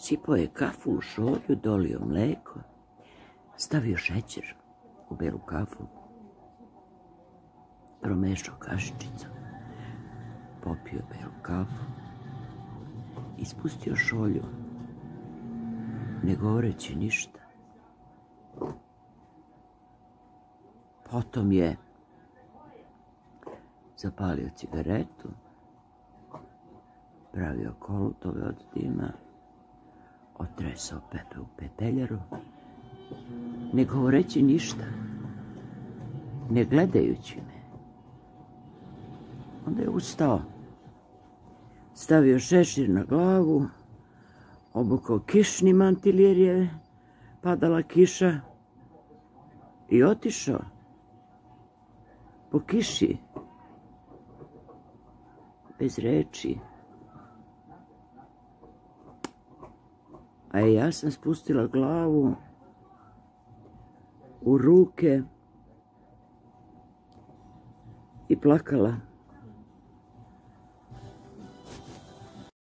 Sipao je kafu u šolju, dolio mlijeko, stavio šećer u belu kafu, promešao kašičicom, popio belu kafu, ispustio šolju, ne govoreći ništa. Potom je zapalio cigaretu, pravio kolutove od dima, otresao pepe u pepeljaru, ne govoreći ništa, ne gledajući me. Onda je ustao, stavio šešir na glavu, obukao kišni mantil jer je padala kiša i otišao po kiši, bez reči. A ja sam spustila glavu u ruke i plakala.